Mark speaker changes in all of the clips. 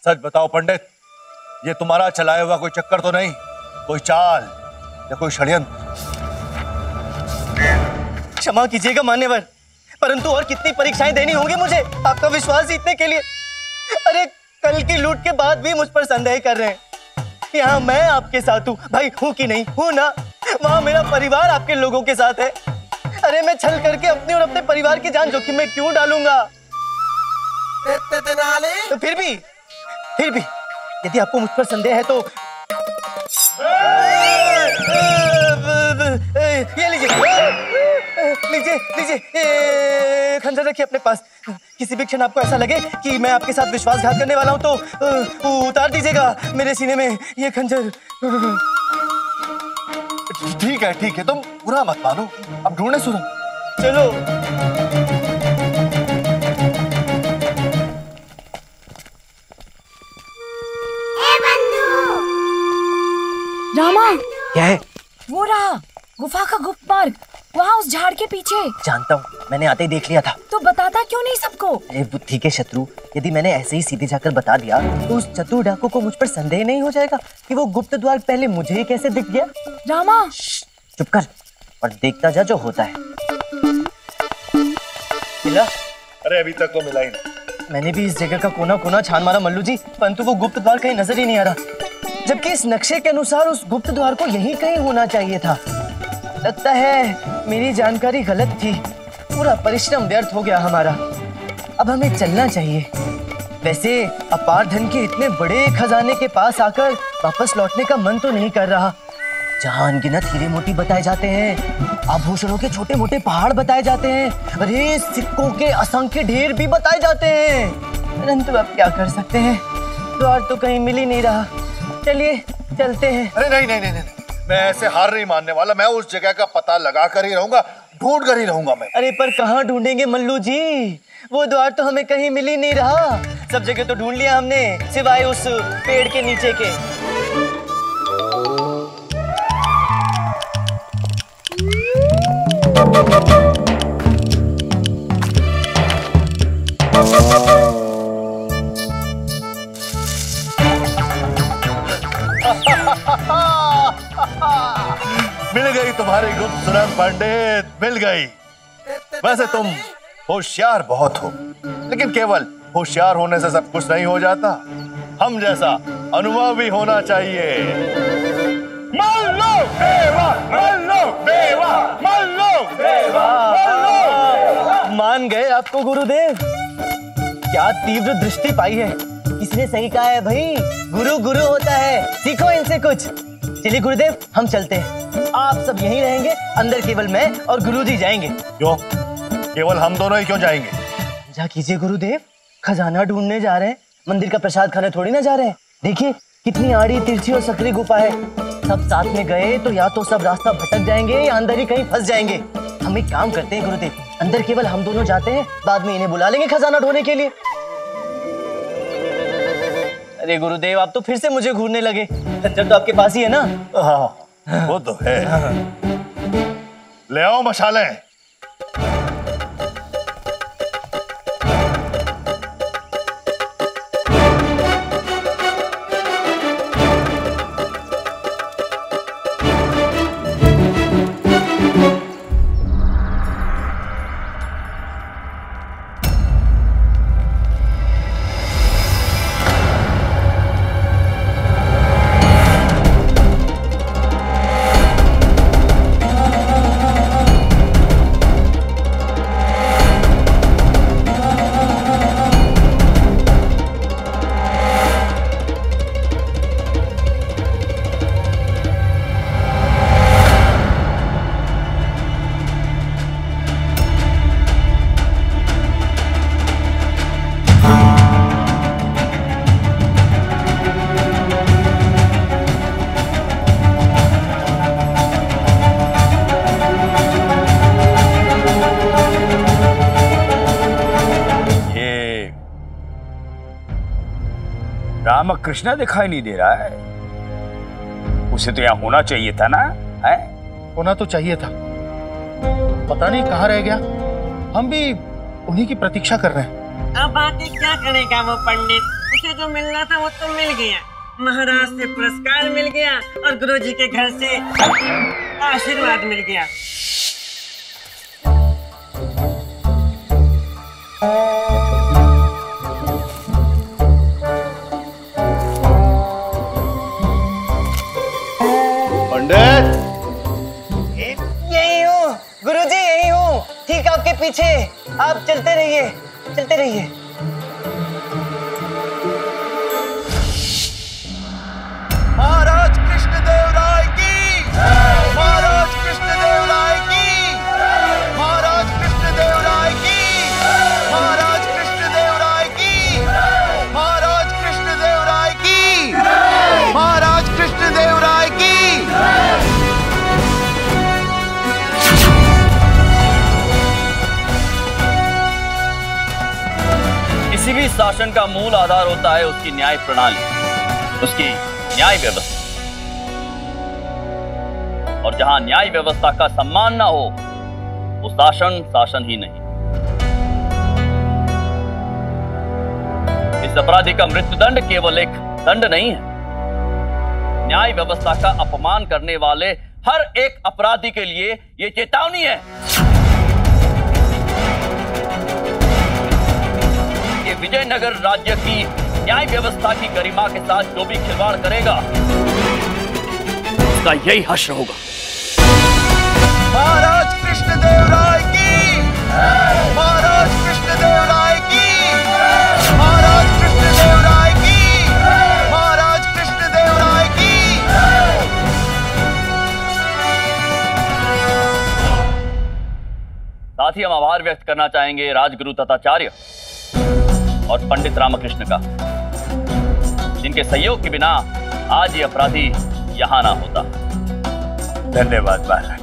Speaker 1: सच बताओ पंडित, ये तुम्हारा चलाया हुआ कोई चक्कर तो नहीं, कोई चाल या कोई षड्यंत्र?
Speaker 2: क्षमा कीजिएगा मान्यवर, परंतु और कितनी परीक्षाएं देनी होंगी मुझे आपका विश्वास जीतने के लिए? अरे कल की लूट के बाद भी मुझ पर संदेह कर रहे हैं। यहाँ मैं आपके साथ हूँ भाई, हूँ कि नहीं हूँ ना? वहाँ मेरा परिवार आपके लोगों के साथ है। अरे मैं छल करके अपने और अपने परिवार की जान जोखिम में क्यों डालूंगा? तो फिर भी यदि आपको मुझ पर संदेह है तो ये लीजिए खंजर रखिए अपने पास। किसी भी क्षण आपको ऐसा लगे कि मैं आपके साथ विश्वासघात करने वाला हूं तो उतार दीजिएगा मेरे सीने में ये खंजर।
Speaker 1: ठीक है, तुम बुरा मत मानो, अब ढूंढने सुरंग
Speaker 2: चलो।
Speaker 3: रामा,
Speaker 4: क्या है?
Speaker 3: वो रहा गुफा का गुप्त मार्ग, वहाँ उस झाड़ के पीछे।
Speaker 4: जानता हूँ, मैंने आते ही देख लिया था।
Speaker 3: तो बताता क्यों नहीं सबको?
Speaker 4: अरे बुद्धि के शत्रु, यदि मैंने ऐसे ही सीधे जाकर बता दिया तो उस चतुर डाकू को मुझ पर संदेह नहीं हो जाएगा कि वो गुप्त द्वार पहले मुझे ही कैसे दिख गया?
Speaker 3: रामा
Speaker 4: चुप कर और देखता जा जो होता है। मिला?
Speaker 1: अरे अभी तक तो मिला ही नहीं।
Speaker 2: मैंने भी इस जगह का कोना कोना छान मारा मल्लू जी, परंतु वो गुप्त द्वार कहीं नजर ही नहीं आ रहा, जबकि इस नक्शे के अनुसार उस गुप्त द्वार को यहीं कहीं होना चाहिए था। लगता है मेरी जानकारी गलत थी, पूरा परिश्रम व्यर्थ हो गया हमारा। अब हमें चलना चाहिए। वैसे अपार धन के इतने बड़े खजाने के पास आकर वापस लौटने का मन तो नहीं कर रहा।
Speaker 4: जहाँ अनगिनत हीरे मोती बताए जाते हैं, आभूषणों के छोटे मोटे पहाड़ बताए जाते हैं, अरे सिक्कों के असंख्य ढेर भी बताए जाते हैं,
Speaker 2: परंतु अब क्या कर सकते हैं, द्वार तो कहीं मिल ही नहीं रहा। चलिए चलते हैं।
Speaker 1: अरे नहीं, मैं ऐसे हार नहीं मानने वाला। मैं उस जगह का पता लगा कर ही रहूंगा, ढूंढ कर ही रहूंगा मैं।
Speaker 2: अरे पर कहाँ ढूंढेंगे मल्लू जी, वो द्वार तो हमें कहीं मिल ही नहीं रहा। सब जगह तो ढूंढ लिया हमने, सिवाय उस पेड़ के नीचे के।
Speaker 1: मिल गई तुम्हारी गुप्त सुरंग पंडित, मिल गई। वैसे तुम होशियार बहुत हो, लेकिन केवल होशियार होने से सब कुछ नहीं हो जाता। हम जैसा अनुभव भी होना चाहिए। मल्लो देवा, मल्लो देवा, मल्लो देवा, मल्लो।
Speaker 2: मान गए आपको गुरुदेव, क्या तीव्र दृष्टि पाई है। इसने सही कहा है भाई, गुरु गुरु होता है, सीखो इनसे कुछ। चलिए गुरुदेव हम चलते हैं, आप सब यहीं रहेंगे, अंदर केवल मैं और गुरुजी जाएंगे।
Speaker 1: क्यों? केवल हम दोनों ही क्यों जाएंगे?
Speaker 2: जा कीजिए गुरुदेव, खजाना ढूंढने जा रहे हैं, मंदिर का प्रसाद खाने थोड़ी ना जा रहे हैं। देखिए कितनी आड़ी तिरछी और सकरी गुफा है, सब साथ में गए तो या तो सब रास्ता भटक जाएंगे या अंदर ही कहीं फंस जाएंगे। हम एक काम करते हैं गुरुदेव, अंदर केवल हम दोनों जाते हैं, बाद में इन्हें बुला लेंगे खजाना ढूंढने के लिए। अरे गुरुदेव आप तो फिर से मुझे घूरने लगे, खच्चर तो आपके पास ही है ना?
Speaker 1: हाँ वो तो है। ले आओ मशालें।
Speaker 5: रामकृष्ण दिखाई नहीं दे रहा है, उसे तो यहाँ होना चाहिए था ना? है
Speaker 6: होना तो चाहिए था, पता नहीं कहाँ रह गया। हम भी उन्हीं की प्रतीक्षा कर रहे हैं।
Speaker 7: अब आके क्या करेगा वो पंडित? उसे जो मिलना था वो तो मिल गया। महाराज से पुरस्कार मिल गया और गुरुजी के घर से आशीर्वाद मिल गया।
Speaker 1: पंडित,
Speaker 2: यही हूँ गुरुजी, यही हूँ, ठीक आपके पीछे। आप चलते रहिए, चलते रहिए।
Speaker 1: महाराज कृष्णदेव राय की, महाराज कृष्णदेव राय की, महाराज कृष्णदेव राय की, महाराज कृष्णदेव राय की, महाराज कृष्णदेव राय की, महाराज कृष्णदेव राय की।
Speaker 8: किसी भी शासन का मूल आधार होता है उसकी न्याय प्रणाली, उसकी न्याय व्यवस्था। और जहां न्याय व्यवस्था का सम्मान ना हो वो शासन शासन ही नहीं। इस अपराधी का मृत्युदंड केवल एक दंड नहीं है, न्याय व्यवस्था का अपमान करने वाले हर एक अपराधी के लिए यह चेतावनी है कि विजयनगर राज्य की न्याय व्यवस्था की गरिमा के साथ जो भी खिलवाड़ करेगा उसका यही हश्र होगा।
Speaker 1: महाराज कृष्णदेव राय की, महाराज कृष्णदेव राय की, महाराज कृष्णदेव राय की, महाराज कृष्णदेव राय की।
Speaker 8: साथ ही हम आभार व्यक्त करना चाहेंगे राजगुरु तथाचार्य और पंडित रामकृष्ण का, जिनके सहयोग के बिना आज ये अपराधी यहां ना होता।
Speaker 5: धन्यवाद महाराज।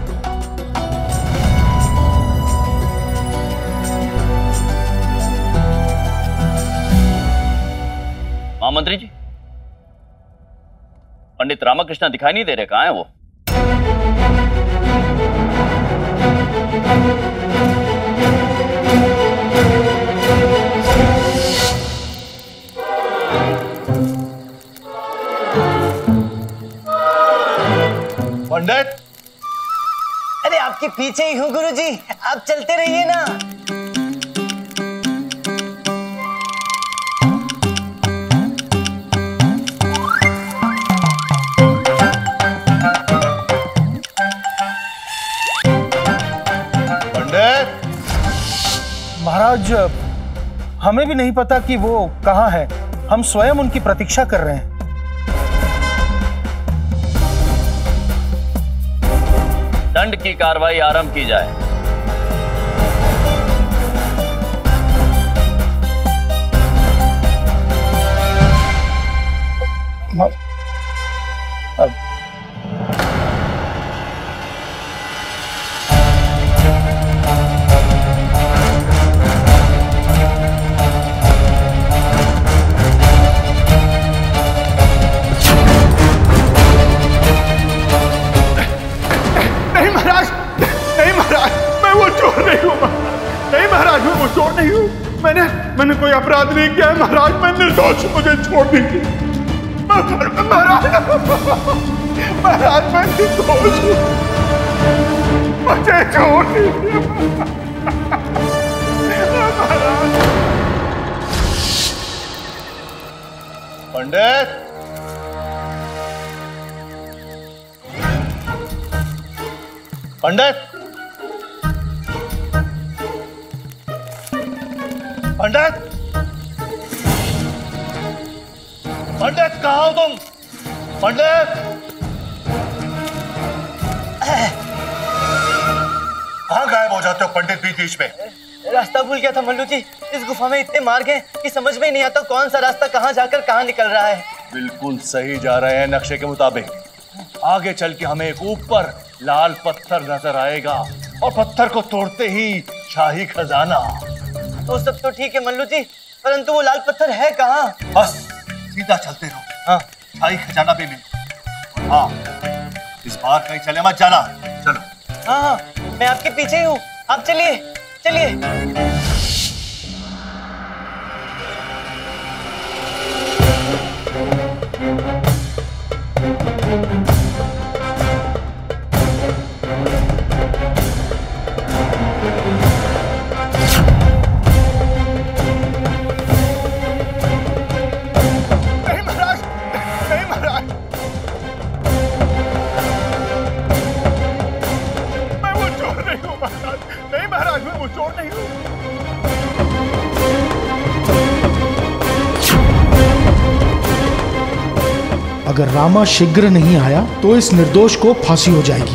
Speaker 8: महामंत्री जी, पंडित रामकृष्ण दिखाई नहीं दे रहे, कहां है वो?
Speaker 1: पंडित,
Speaker 2: अरे आपके पीछे ही हूँ गुरुजी, आप चलते रहिए ना।
Speaker 1: पंडित,
Speaker 6: महाराज, हमें भी नहीं पता कि वो कहाँ है। हम स्वयं उनकी प्रतीक्षा कर रहे हैं।
Speaker 8: दंड की कार्रवाई आरंभ की जाए।
Speaker 9: मैंने कोई अपराध नहीं किया है महाराज, मैं निर्दोष, मुझे छोड़ दीजिए महाराज। महाराज मैं निर्दोष हूँ, मुझे छोड़ दीजिए महाराज।
Speaker 1: पंडित, पंडित, पंडित, पंडित, कहाँ हो तुम? पंडित, कहाँ गायब हो जाते हो पंडित बीच में?
Speaker 2: रास्ता भूल गया था मल्लू जी। इस गुफा में इतने मार्ग हैं कि समझ में नहीं आता कौन सा रास्ता कहाँ जाकर कहाँ निकल रहा है।
Speaker 1: बिल्कुल सही जा रहे हैं नक्शे के मुताबिक। आगे चल के हमें एक ऊपर लाल पत्थर नजर आएगा और पत्थर को तोड़ते ही शाही खजाना।
Speaker 2: तो सब तो ठीक है मल्लू जी, परंतु वो लाल पत्थर है कहाँ?
Speaker 1: बस सीधा चलते रहो, हाँ शाही खजाना भी मिल। हाँ इस बार कहीं चले मत जाना, चलो।
Speaker 2: हाँ हाँ मैं आपके पीछे ही हूँ, आप चलिए चलिए।
Speaker 9: महाराज मैं वो चोर नहीं हूँ।
Speaker 6: अगर रामा शीघ्र नहीं आया तो इस निर्दोष को फांसी हो जाएगी।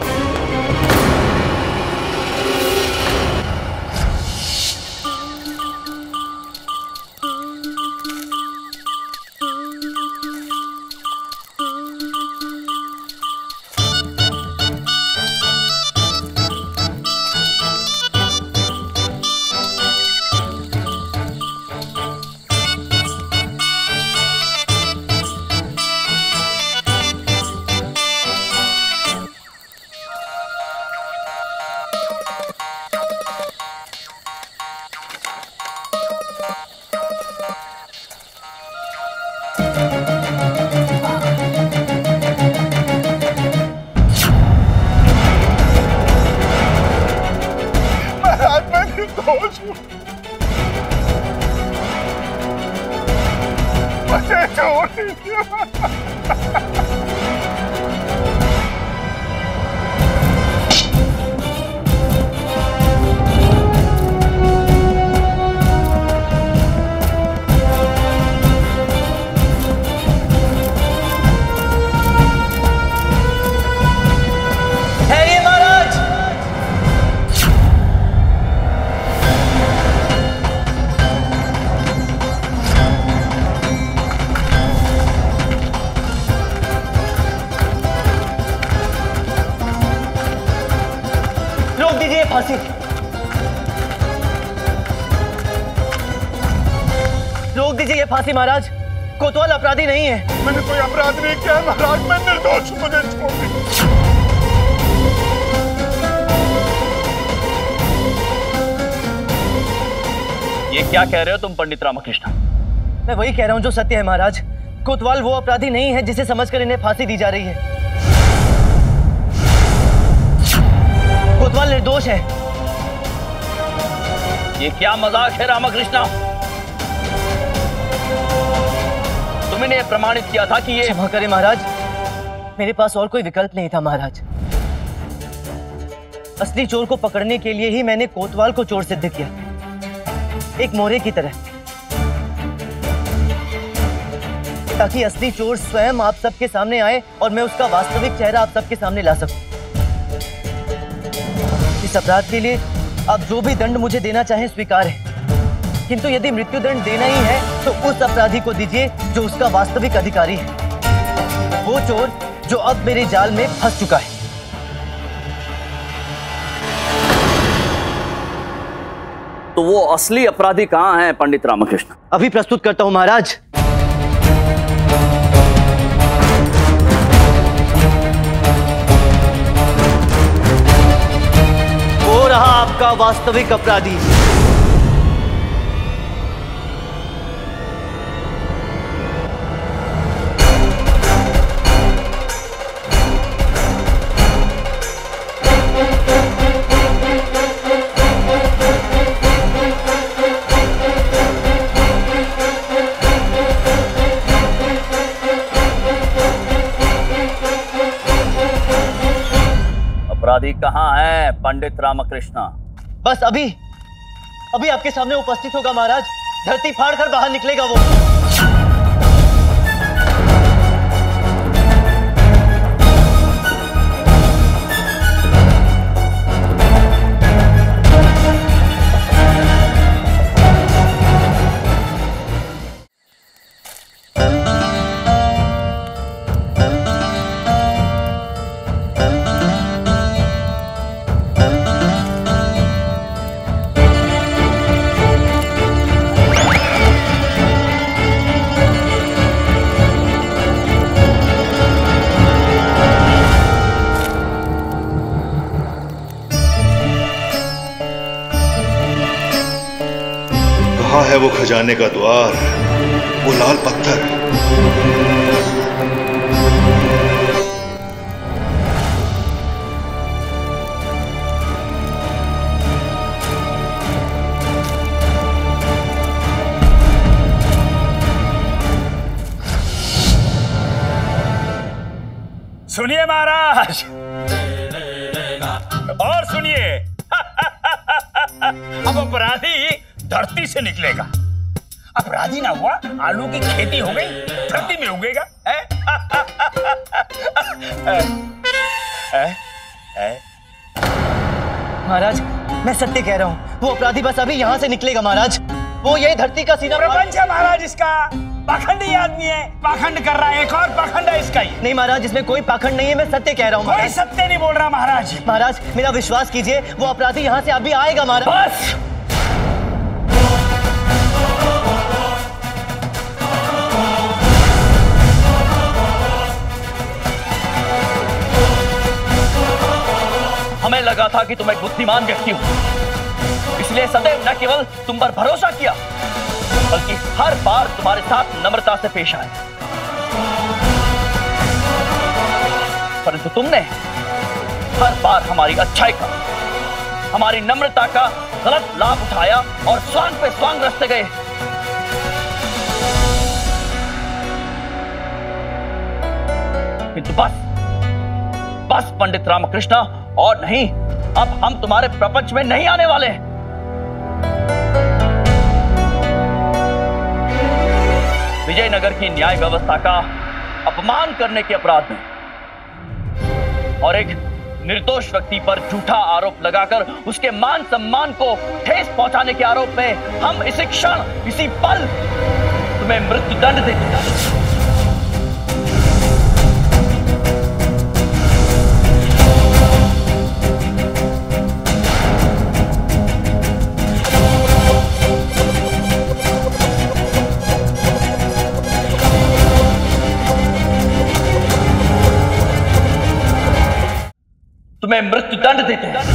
Speaker 2: रोक दीजिए ये फांसी महाराज। कोतवाल अपराधी नहीं है।
Speaker 9: मैंने कोई अपराध नहीं किया महाराज, मैं निर्दोष हूं, मुझे छोड़ दीजिए।
Speaker 8: ये क्या कह रहे हो तुम पंडित रामकृष्ण?
Speaker 2: मैं वही कह रहा हूँ जो सत्य है महाराज। कोतवाल वो अपराधी नहीं है जिसे समझकर इन्हें फांसी दी जा रही है। कोतवाल निर्दोष है।
Speaker 8: ये क्या मजाक है रामकृष्ण? तुमने प्रमाणित किया था कि ये...
Speaker 2: क्षमा करें महाराज, मेरे पास और कोई विकल्प नहीं था महाराज। असली चोर को पकड़ने के लिए ही मैंने कोतवाल को चोर सिद्ध किया, एक मोहरे की तरह, ताकि असली चोर स्वयं आप सबके सामने आए और मैं उसका वास्तविक चेहरा आप सबके सामने ला सकूं। इस अपराध के लिए आप जो भी दंड मुझे देना चाहें स्वीकार है, किंतु यदि मृत्युदंड देना ही है तो उस अपराधी को दीजिए जो उसका वास्तविक अधिकारी है, वो चोर जो अब मेरे जाल में फंस चुका है।
Speaker 8: तो वो असली अपराधी कहाँ है पंडित रामकृष्ण?
Speaker 2: अभी प्रस्तुत करता हूं महाराज। वो रहा आपका वास्तविक अपराधी।
Speaker 8: अपराधी कहाँ है पंडित रामकृष्ण?
Speaker 2: बस अभी आपके सामने उपस्थित होगा महाराज। धरती फाड़ कर बाहर निकलेगा वो।
Speaker 1: कहाँ है वो खजाने का द्वार, वो लाल पत्थर?
Speaker 5: सुनिए महाराज, और सुनिए। अब अपराधी धरती से निकलेगा। अपराधी ना हुआ, आलू की खेती हो गई, धरती में उगेगा।
Speaker 2: महाराज मैं सत्य कह रहा हूँ, वो अपराधी बस अभी यहाँ से निकलेगा महाराज। वो ये धरती का सीना
Speaker 5: प्रपंच है महाराज इसका, पाखंडी आदमी है, पाखंड कर रहा है, एक और पाखंड है इसका ही।
Speaker 2: नहीं महाराज, इसमें कोई पाखंड नहीं है, मैं सत्य कह रहा हूँ।
Speaker 5: कोई सत्य नहीं बोल रहा महाराज।
Speaker 2: महाराज मेरा विश्वास कीजिए, वो अपराधी यहाँ से अभी आएगा महाराज।
Speaker 5: बस
Speaker 8: हमें लगा था कि तुम एक बुद्धिमान व्यक्ति हो, इसलिए सदैव न केवल तुम पर भरोसा किया, बल्कि हर बार तुम्हारे साथ नम्रता से पेश आए। परंतु तुमने हर बार हमारी अच्छाई का, हमारी नम्रता का गलत लाभ उठाया और स्वांग पे स्वांग रचते गए। किंतु बस पंडित रामकृष्ण, और नहीं, अब हम तुम्हारे प्रपंच में नहीं आने वाले। विजयनगर की न्याय व्यवस्था का अपमान करने के अपराध में और एक निर्दोष व्यक्ति पर झूठा आरोप लगाकर उसके मान सम्मान को ठेस पहुंचाने के आरोप में हम इसी क्षण, इसी पल तुम्हें मृत्युदंड देते हैं। तुम्हें मृत्युदंड देते हैं।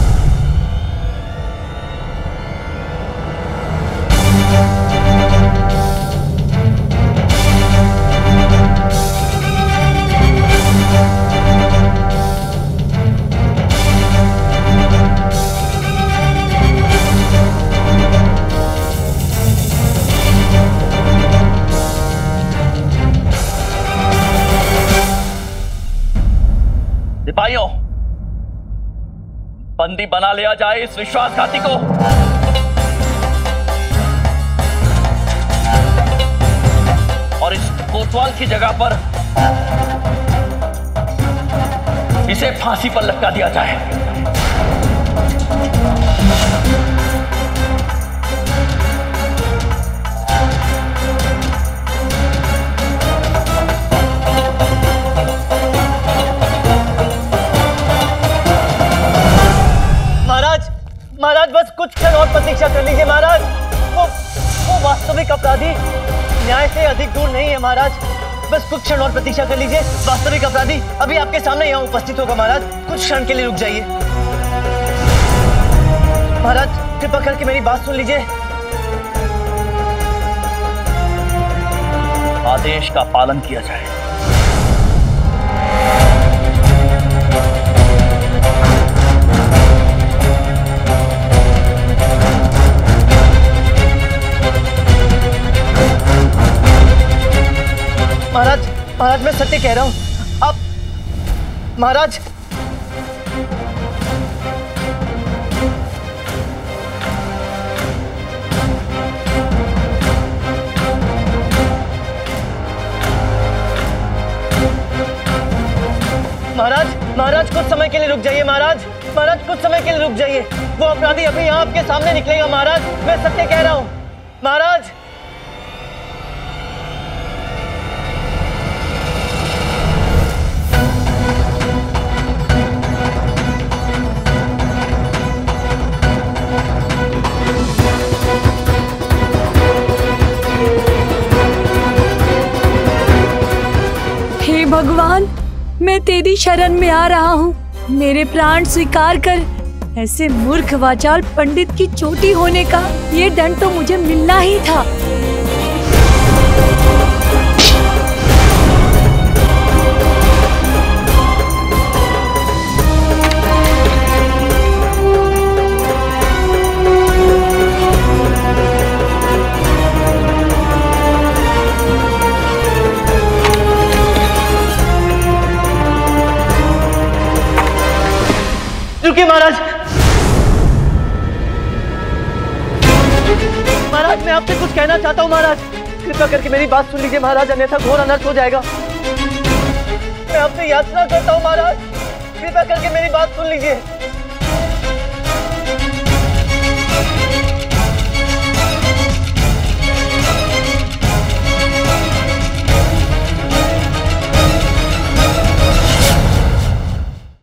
Speaker 8: सिपाहियों, बंदी बना लिया जाए इस विश्वासघाती को। और इस कोतवाल की जगह पर इसे फांसी पर लटका दिया जाए।
Speaker 2: महाराज बस कुछ क्षण और प्रतीक्षा कर लीजिए महाराज। वो वास्तविक अपराधी न्याय से अधिक दूर नहीं है महाराज। बस कुछ क्षण और प्रतीक्षा कर लीजिए, वास्तविक अपराधी अभी आपके सामने यहाँ उपस्थित होगा महाराज। कुछ क्षण के लिए रुक जाइए महाराज, कृपा करके मेरी बात सुन लीजिए।
Speaker 8: आदेश का पालन किया जाए।
Speaker 2: महाराज मैं सत्य कह रहा हूं। आप महाराज महाराज कुछ समय के लिए रुक जाइए महाराज कुछ समय के लिए रुक जाइए। वो अपराधी अभी यहाँ आपके सामने निकलेगा महाराज, मैं सत्य कह रहा हूं महाराज।
Speaker 3: हे भगवान, मैं तेरी शरण में आ रहा हूँ, मेरे प्राण स्वीकार कर। ऐसे मूर्ख वाचाल पंडित की चोटी होने का ये दंड तो मुझे मिलना ही था।
Speaker 2: रुकिए महाराज, महाराज, मैं आपसे कुछ कहना चाहता हूँ महाराज। कृपया करके मेरी बात सुन लीजिए महाराज, अन्यथा घोर अनर्थ हो जाएगा। मैं आपसे याचना करता हूँ महाराज, कृपया करके मेरी बात सुन लीजिए।